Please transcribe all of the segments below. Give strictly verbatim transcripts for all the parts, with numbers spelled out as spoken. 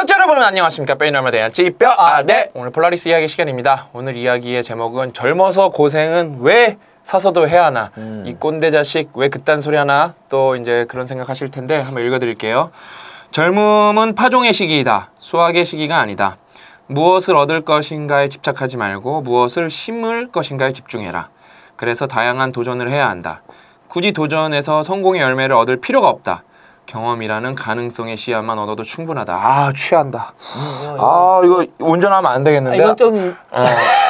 구독자 여러분 안녕하십니까. 뼈인 얼마 대한 찌뼈 아 네. 오늘 폴라리스 이야기 시간입니다. 오늘 이야기의 제목은 젊어서 고생은 왜 사서도 해야 하나. 음. 이 꼰대 자식 왜 그딴 소리 하나. 또 이제 그런 생각 하실 텐데 한번 읽어드릴게요. 젊음은 파종의 시기이다. 수확의 시기가 아니다. 무엇을 얻을 것인가에 집착하지 말고 무엇을 심을 것인가에 집중해라. 그래서 다양한 도전을 해야 한다. 굳이 도전해서 성공의 열매를 얻을 필요가 없다. 경험이라는 가능성의 씨앗만 얻어도 충분하다. 아, 취한다. 음, 아, 이거 운전하면 안 되겠는데. 아, 이건 좀... 어.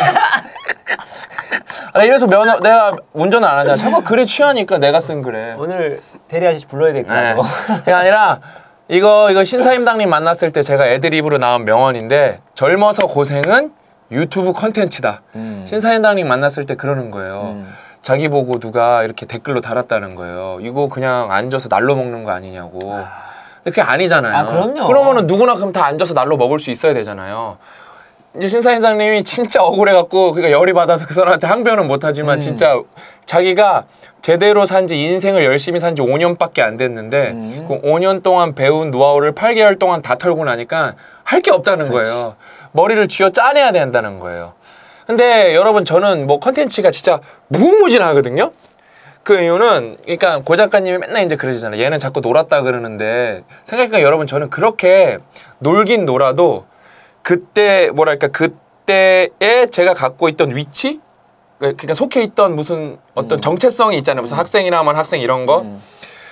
아, 이래서 면허, 내가 운전을 안 하잖아. 자꾸 글에 취하니까 내가 쓴 글에. 오늘 대리 아저씨 불러야 되겠다. 네. 그게 아니라 이거 이거 신사임당님 만났을 때 제가 애드립으로 나온 명언인데, 젊어서 고생은 유튜브 컨텐츠다. 음. 신사임당님 만났을 때 그러는 거예요. 음. 자기 보고 누가 이렇게 댓글로 달았다는 거예요. 이거 그냥 앉아서 날로 먹는 거 아니냐고. 근데 그게 아니잖아요. 아, 그럼요. 그러면은 누구나 그럼 다 앉아서 날로 먹을 수 있어야 되잖아요. 이제 신사임당님이 진짜 억울해갖고 그러니까 열이 받아서 그 사람한테 항변은 못하지만 음. 진짜 자기가 제대로 산지 인생을 열심히 산지 오 년밖에 안 됐는데 음. 그 오 년 동안 배운 노하우를 팔 개월 동안 다 털고 나니까 할 게 없다는 그렇지. 거예요. 머리를 쥐어 짜내야 된다는 거예요. 근데 여러분 저는 뭐 컨텐츠가 진짜 무궁무진하거든요. 그 이유는 그러니까 고 작가님이 맨날 이제 그러시잖아요. 얘는 자꾸 놀았다 그러는데 생각해보니까 여러분 저는 그렇게 놀긴 놀아도 그때 뭐랄까 그때에 제가 갖고 있던 위치, 그러니까 속해 있던 무슨 어떤 음. 정체성이 있잖아요. 무슨 음. 학생이나 하면 학생 이런 거 음.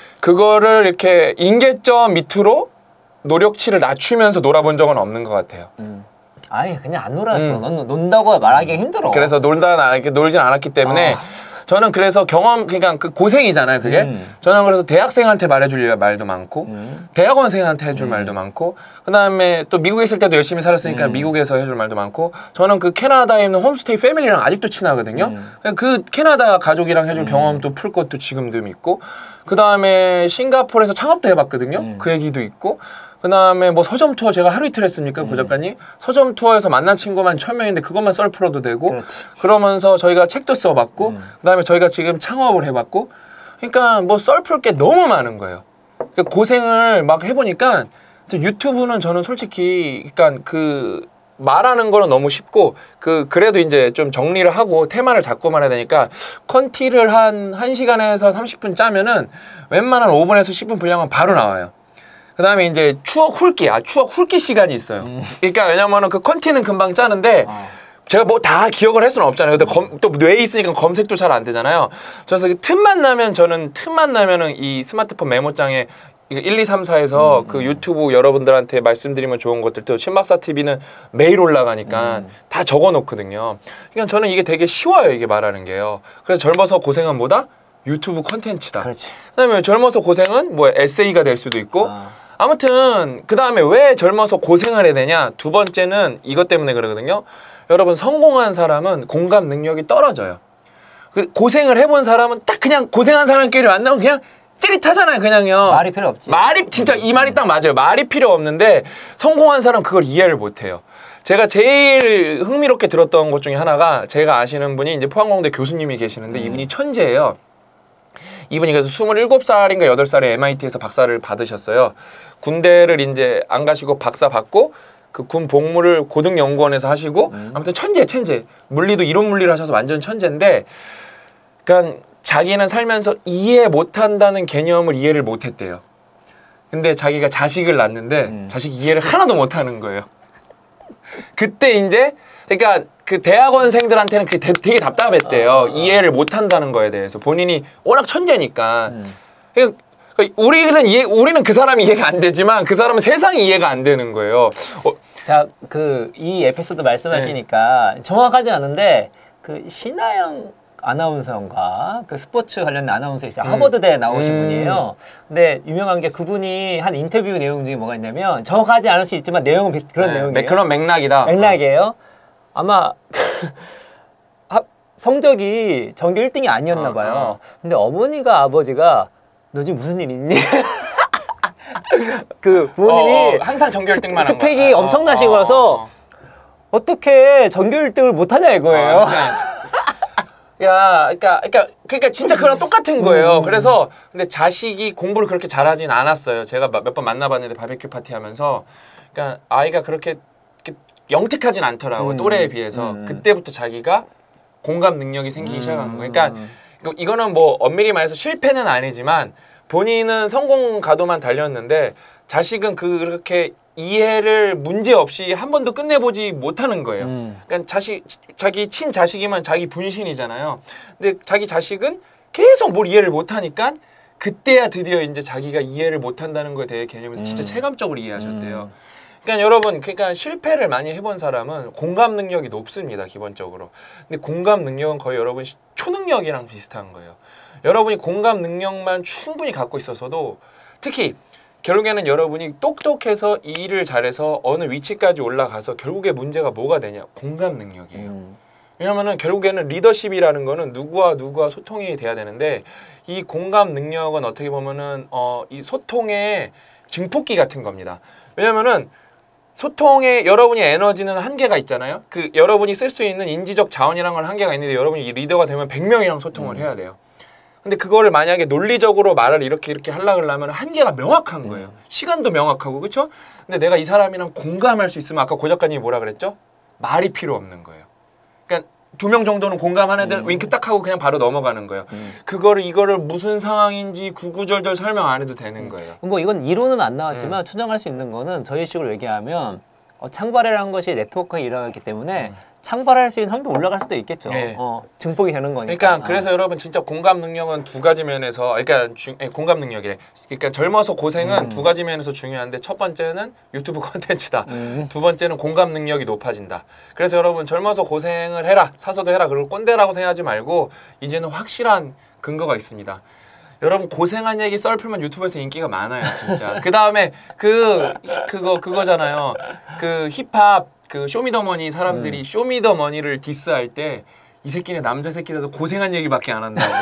그거를 이렇게 인계점 밑으로 노력치를 낮추면서 놀아본 적은 없는 것 같아요. 음. 아니 그냥 안 놀았어. 음. 넌 논다고 말하기가 힘들어. 그래서 놀다 놀진 않았기 때문에. 어. 저는 그래서 경험, 그러니까 그 고생이잖아요, 그게. 음. 저는 그래서 대학생한테 말해줄 말도 많고, 음. 대학원생한테 해줄 음. 말도 많고, 그 다음에 또 미국에 있을 때도 열심히 살았으니까 음. 미국에서 해줄 말도 많고, 저는 그 캐나다에 있는 홈스테이 패밀리랑 아직도 친하거든요. 음. 그 캐나다 가족이랑 해줄 음. 경험도 풀 것도 지금도 있고, 그 다음에 싱가포르에서 창업도 해봤거든요. 음. 그 얘기도 있고, 그 다음에 뭐 서점 투어 제가 하루 이틀 했습니까? 음. 고 작가님? 서점 투어에서 만난 친구만 천 명인데 그것만 썰 풀어도 되고 그렇지. 그러면서 저희가 책도 써봤고 음. 그 다음에 저희가 지금 창업을 해봤고 그러니까 뭐 썰 풀 게 너무 많은 거예요. 그러니까 고생을 막 해보니까 유튜브는 저는 솔직히 그러니까 그 말하는 거는 너무 쉽고 그 그래도 이제 좀 정리를 하고 테마를 잡고 말해야 되니까 컨티를 한 한 시간에서 삼십 분 짜면은 웬만한 오 분에서 십 분 분량은 바로 나와요. 그 다음에 이제 추억 훑기, 아, 추억 훑기 시간이 있어요. 음. 그러니까 왜냐면은 그 컨티는 금방 짜는데 어. 제가 뭐 다 기억을 할 수는 없잖아요. 근데 검, 또 뇌에 있으니까 검색도 잘 안 되잖아요. 그래서 그 틈만 나면 저는 틈만 나면은 이 스마트폰 메모장에 일, 이, 삼, 사에서 음, 그 음. 유튜브 여러분들한테 말씀드리면 좋은 것들도 신박사 티비는 매일 올라가니까 음. 다 적어 놓거든요. 그러니까 저는 이게 되게 쉬워요, 이게 말하는 게요. 그래서 젊어서 고생은 뭐다? 유튜브 컨텐츠다. 그렇지. 그다음에 젊어서 고생은 뭐 에세이가 될 수도 있고 아. 아무튼 그 다음에 왜 젊어서 고생을 해야 되냐? 두 번째는 이것 때문에 그러거든요. 여러분 성공한 사람은 공감 능력이 떨어져요. 그 고생을 해본 사람은 딱 그냥 고생한 사람끼리 만나면 그냥 찌릿하잖아요. 그냥요. 말이 필요 없지. 말이 진짜 이 말이 딱 맞아요. 말이 필요 없는데 성공한 사람은 그걸 이해를 못해요. 제가 제일 흥미롭게 들었던 것 중에 하나가 제가 아시는 분이 이제 포항공대 교수님이 계시는데 음. 이분이 천재예요. 이분이 그래서 스물일곱 살인가 여덟 살에 엠아이티에서 박사를 받으셨어요. 군대를 이제 안 가시고 박사 받고 그 군 복무를 고등연구원에서 하시고 음. 아무튼 천재 천재 물리도 이론 물리를 하셔서 완전 천재인데 그러니까 자기는 살면서 이해 못한다는 개념을 이해를 못했대요. 근데 자기가 자식을 낳는데 음. 자식 이해를 하나도 못하는 거예요. 그때 이제 그러니까 그 대학원생들한테는 그게 되, 되게 답답했대요. 어, 어. 이해를 못한다는 거에 대해서 본인이 워낙 천재니까. 음. 그러니까 우리는 이해, 우리는 그 사람이 이해가 안 되지만 그 사람은 세상이 이해가 안 되는 거예요. 어. 자, 그 이 에피소드 말씀하시니까 네. 정확하지 않은데 그 신하영 아나운서인가 그 스포츠 관련 아나운서 있어요. 음. 하버드대에 나오신 음. 분이에요. 근데 유명한 게 그분이 한 인터뷰 내용 중에 뭐가 있냐면 정확하지 않을 수 있지만 내용은 비슷 그런 네. 내용이에요. 네, 그런 맥락이다. 맥락이에요. 아마 성적이 전교 일 등이 아니었나 봐요. 어, 어. 근데 어머니가 아버지가 너 지금 무슨 일 있니? 그 부모님이 어, 어, 항상 전교 일 등만 스, 스펙이 엄청나시고서 어, 어, 어. 어떻게 전교 일 등을 못하냐 이거예요. 어, 야, 그러니까, 그러니까, 그러니까 진짜 그랑 똑같은 거예요. 음. 그래서 근데 자식이 공부를 그렇게 잘하진 않았어요. 제가 몇 번 만나봤는데 바베큐 파티 하면서, 그러니까 아이가 그렇게, 그렇게 영특하진 않더라고요. 음. 또래에 비해서. 음. 그때부터 자기가 공감 능력이 생기기 음. 시작한 거예요. 그러니까 이거- 이거는 뭐 엄밀히 말해서 실패는 아니지만 본인은 성공 가도만 달렸는데 자식은 그렇게 이해를 문제 없이 한 번도 끝내보지 못하는 거예요. 음. 그러니까 자식, 자기 친자식이면 자기 분신이잖아요. 근데 자기 자식은 계속 뭘 이해를 못하니까 그때야 드디어 이제 자기가 이해를 못한다는 거에 대해 개념에서 진짜 음. 체감적으로 이해하셨대요. 음. 그러니까 여러분, 그러니까 실패를 많이 해본 사람은 공감 능력이 높습니다, 기본적으로. 근데 공감 능력은 거의 여러분 초능력이랑 비슷한 거예요. 여러분이 공감 능력만 충분히 갖고 있어서도 특히 결국에는 여러분이 똑똑해서 이 일을 잘해서 어느 위치까지 올라가서 결국에 문제가 뭐가 되냐? 공감 능력이에요. 음. 왜냐면은 결국에는 리더십이라는 거는 누구와 누구와 소통이 돼야 되는데 이 공감 능력은 어떻게 보면은 어, 이 소통의 증폭기 같은 겁니다. 왜냐면은 소통에 여러분이 에너지는 한계가 있잖아요. 그 여러분이 쓸 수 있는 인지적 자원이라는 건 한계가 있는데 여러분이 이 리더가 되면 백 명이랑 소통을 음. 해야 돼요. 근데 그거를 만약에 논리적으로 말을 이렇게 이렇게 하려고 하면 한계가 명확한 거예요. 음. 시간도 명확하고 그렇죠? 근데 내가 이 사람이랑 공감할 수 있으면 아까 고 작가님이 뭐라 그랬죠? 말이 필요 없는 거예요. 그러니까 두 명 정도는 공감하는 애들 음. 윙크 딱 하고 그냥 바로 넘어가는 거예요. 음. 그거를 이거를 무슨 상황인지 구구절절 설명 안 해도 되는 거예요. 뭐 이건 이론은 안 나왔지만 음. 추정할 수 있는 거는 저희 식으로 얘기하면 어, 창발이라는 것이 네트워크에 일어나기 때문에 음. 창발할 수 있는 확률도 올라갈 수도 있겠죠. 네. 어, 증폭이 되는 거니까. 그러니까 그래서 여러분 진짜 공감 능력은 두 가지 면에서 그러니까 주, 예, 공감 능력이래. 그러니까 젊어서 고생은 음. 두 가지 면에서 중요한데 첫 번째는 유튜브 콘텐츠다. 음. 두 번째는 공감 능력이 높아진다. 그래서 여러분 젊어서 고생을 해라. 사서도 해라. 그걸 꼰대라고 생각하지 말고 이제는 확실한 근거가 있습니다. 여러분 고생한 얘기 썰 풀면 유튜브에서 인기가 많아요, 진짜. 그 다음에 그 그거 그거잖아요. 그 힙합 그 쇼미더머니 사람들이 음. 쇼미더머니를 디스할 때 이 새끼네 남자 새끼라서 고생한 얘기밖에 안 한다고.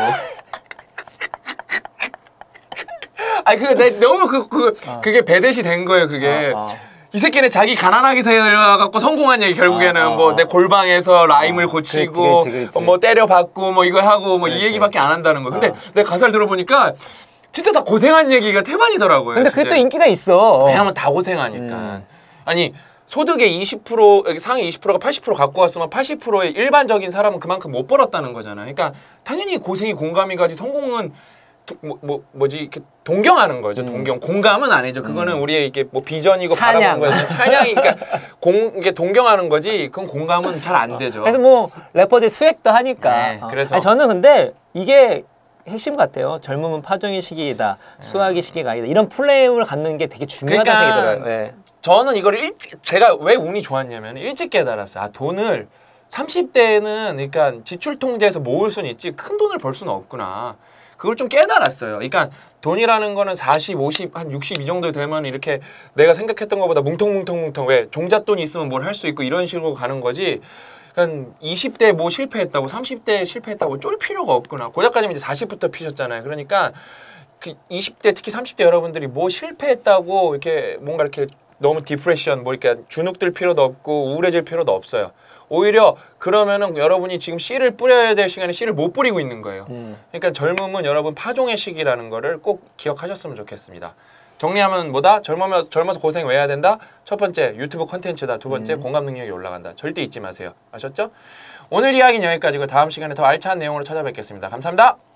아니 그게 내 너무 그, 그 어. 그게 배댓이 된 거예요, 그게. 어, 어. 이 새끼는 자기 가난하게 살아갖고 성공한 얘기 결국에는 어, 어, 뭐 내 어. 골방에서 라임을 어, 고치고 그렇지, 그렇지, 그렇지. 어, 뭐 때려받고 뭐 이거 하고 뭐 이 그렇지. 얘기밖에 안 한다는 거. 근데 어. 내가 가사를 들어보니까 진짜 다 고생한 얘기가 태반이더라고요. 근데 그게 진짜. 또 인기가 있어. 왜냐면 다 고생하니까. 음. 아니 소득의 이십 퍼센트 상위 이십 퍼센트가 팔십 퍼센트 갖고 왔으면 팔십 퍼센트의 일반적인 사람은 그만큼 못 벌었다는 거잖아요. 그러니까 당연히 고생이 공감이 가지 성공은 도, 뭐, 뭐 뭐지 이렇게 동경하는 거죠. 음. 동경 공감은 아니죠. 그거는 음. 우리의 이게 뭐 비전이고 찬양. 바라보는 거예요. 찬양이니까 공 이게 동경하는 거지. 그건 공감은 잘 안 되죠. 그래서 뭐 래퍼들 스웩도 하니까. 네, 어. 그래서- 아니, 저는 근데 이게 핵심 같아요. 젊음은 파종의 시기이다. 수학의 시기가 아니다. 이런 플레임을 갖는 게 되게 중요하다는 그러니까 생각이 들어요. 네. 저는 이걸 일, 제가 왜 운이 좋았냐면 일찍 깨달았어요. 아 돈을 삼십 대에는 그러니까 지출 통제해서 모을 수는 있지 큰 돈을 벌 수는 없구나. 그걸 좀 깨달았어요. 그러니까 돈이라는 거는 사십, 오십, 한 육십 이 정도 되면 이렇게 내가 생각했던 것보다 뭉텅뭉텅뭉텅 왜 종잣돈이 있으면 뭘 할 수 있고 이런 식으로 가는 거지. 그러니까 이십 대 뭐 실패했다고 삼십 대 실패했다고 쫄 필요가 없구나. 고 작가님 이제 사십부터 피셨잖아요. 그러니까 그 이십 대 특히 삼십 대 여러분들이 뭐 실패했다고 이렇게 뭔가 이렇게 너무 디프레션 뭐 이렇게 주눅들 필요도 없고 우울해질 필요도 없어요. 오히려 그러면은 여러분이 지금 씨를 뿌려야 될 시간에 씨를 못 뿌리고 있는 거예요. 음. 그러니까 젊음은 여러분 파종의 시기라는 거를 꼭 기억하셨으면 좋겠습니다. 정리하면 뭐다? 젊으면 젊어서 고생 왜 해야 된다? 첫 번째 유튜브 콘텐츠다. 두 번째 음. 공감 능력이 올라간다. 절대 잊지 마세요. 아셨죠? 오늘 이야기는 여기까지고 다음 시간에 더 알찬 내용으로 찾아뵙겠습니다. 감사합니다.